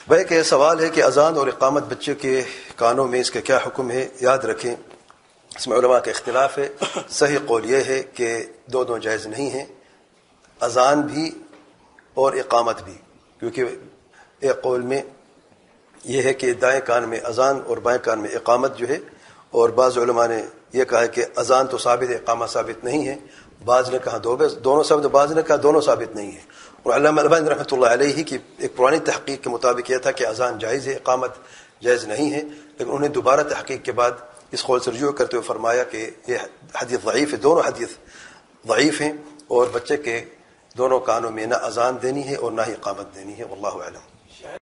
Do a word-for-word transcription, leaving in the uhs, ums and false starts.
भाई के सवाल है कि अजान और इकामत बच्चे के कानों में इसका क्या हुक्म है। याद रखें इसमें उलमा का इख्तिलाफ है। सही कौल यह है कि दोनों जायज़ नहीं है, अजान भी और इकामत भी, क्योंकि एक कौल में यह है कि दाएं कान में अजान और बाएं कान में इकामत जो है, और बाज़ उलमा ने यह कहा है कि अजान तो साबित है, इकामत साबित नहीं है। बाज़ ने कहा दो दोनों साबित, बाज़ ने कहा दोनों साबित नहीं है। और अल्लामा अलबानी रहमतुल्लाह अलैहि की एक पुरानी तहकीक के मुताबिक यह था कि अजान जायज़ है, इकामत जायज़ नहीं है, लेकिन उन्हें दोबारा तहकीक के बाद इस कौल से रुजू करते हुए फरमाया कि यह हदीस ज़ईफ़ है, दोनों हदीस ज़ईफ़ हैं, और बच्चे के दोनों कानों में ना अजान देनी है और ना ही इकामत देनी है। वल्लाहु अअलम।